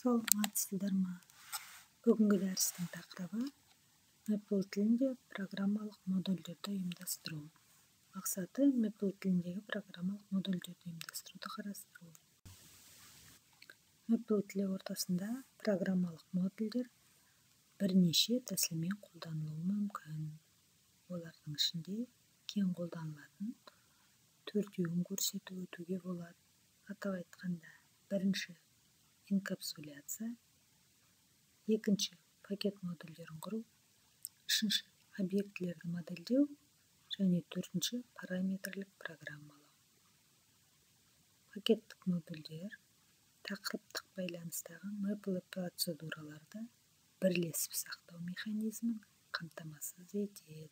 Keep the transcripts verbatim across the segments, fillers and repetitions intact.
Саламатсыздар ма? Бүгінгі дәрістің тақырыбы Maple тілінде программалық модульдерді ұйымдастыру. Мақсаты Maple тіліндегі программалық модульдерді ұйымдастыруды қарастыру. Maple тілі ортасында программалық модульдер бірнеше тәсілмен қолданылуы мүмкін. Олардың ішінде кең қолданылатын төртеуін көрсетіп өтуге болады. Атап айтқанда, бірінші инкапсуляция, екінші пакет модульдерін құру, үшінші объектілерді модельдеу және төртінші параметрлік программалау. Пакеттік модульдер тақырыптық байланыстағы Maple процедураларды бірлесіп сақтау механизмін қамтамасыз етеді.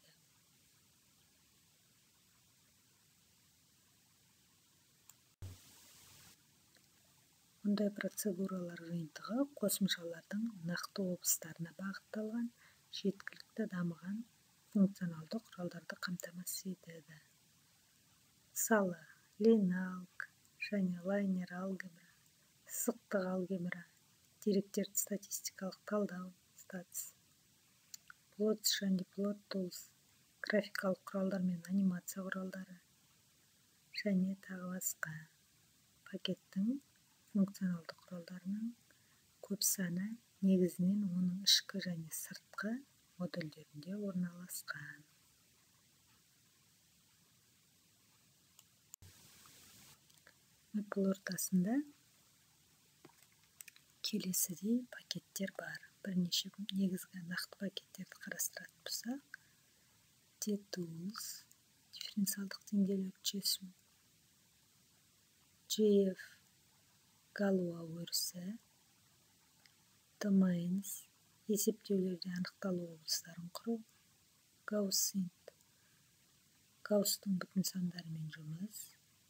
Мұндай процедуралар жиынтығы қосымшалардың нақты облыстарына бағытталған жеткілікті дамыған функционалды құралдарды қамтамасыз етеді. Мысалы, леналг және лайнер алгебра, сызықтық алгебра, деректерді статистикалық талдау, статс, плотс және плот тулс, графикалық құралдар мен анимация құралдары және тағы басқа. Пакеттің функционалды құралдарының көп саны негізінен оның ішкі және сыртқы модульдерінде орналасқан. Maple ортасында келесідей пакеттер бар. Бірнеше негізгі нақты пакеттерді қарастыратын болсақ, DTools, дифференциалдық деңгейлік шешім, джей эф Galois өрісі, Domains, есептеулерде анықталу облыстарын құру, Gaussian, Gauss-тың бүтін сандарымен жұмыс,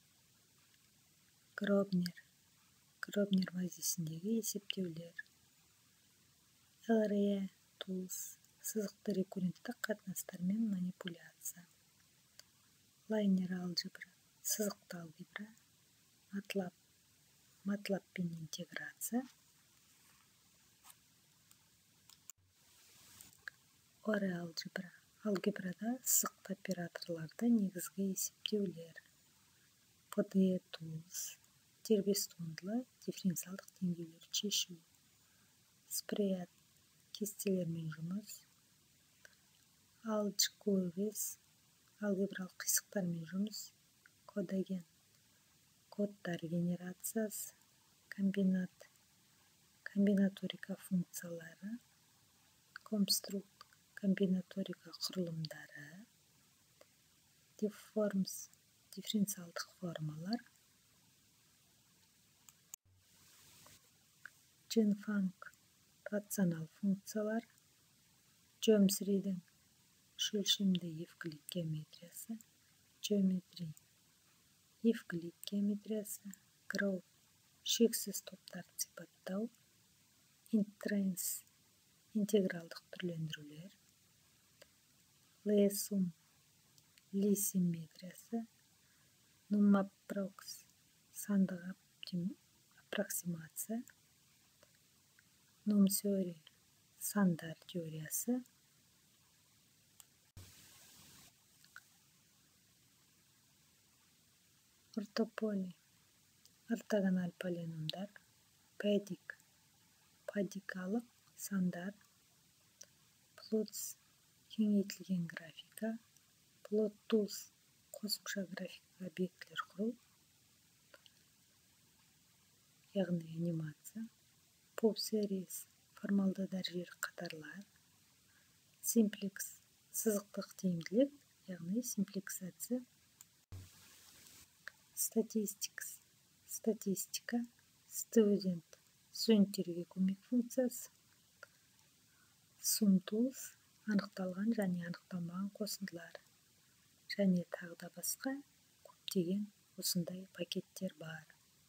Grobner, Grobner базисіндегі есептеулер, эл эр и Tools, сызықты рекурренттік қатынастармен манипуляция, Linear Algebra, сызықты алгебра, MATLAB, MATLAB пен интеграция, Ore Algebra, алгебрада сызықты операторларды негізгі есептеулер, пи ди и Tools, дербес туындылы дифференциалдық деңгейлерді шешу, Spread, кестелермен жұмыс, AlgQueries, алгебралық қисықтармен жұмыс, Codagen, кодтар генерациясы, комбинат, комбинаторика функциялары, Construct, комбинаторика құрылымдары, Deforms, дифференциалдық формалар, GenFunk, рационал функциялар, Geometry'дің үш өлшемді евклид геометриясы, Geometry, евклид геометриясы, Graph, шексіз топтарды сипаттау, Integers, интегралдық түрлендірулер, Liaisson, Lie симметриясы, NumApprox, сандық аппроксимация, NumTheory, сандар теориясы, Orthopoly, ортогональ полиномдар, Padic, падикалық сандар, Plots, кеңейтілген графика, Plot Tools, қосымша графика объектілер құру, яғни анимация, Pop Series, формалды дәрежелі қатарлар, Simplex, сызықтық тиімділік, яғни симплексация, Statistics, статистика, Student, студенттерге көмек функциясы, SumTools, анықталған және анықталмаған қосындылар, және тағы да басқа көптеген осындай пакеттер бар.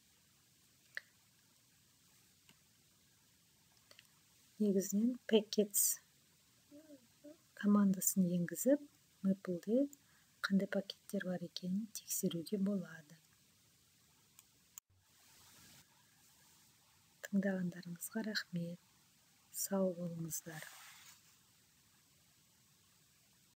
Негізінен Packets командасын енгізіп, Maple'де қандай пакеттер бар екенін тексеруге болады. тыңдағандарыңызға рахмет. Сау болыңыздар.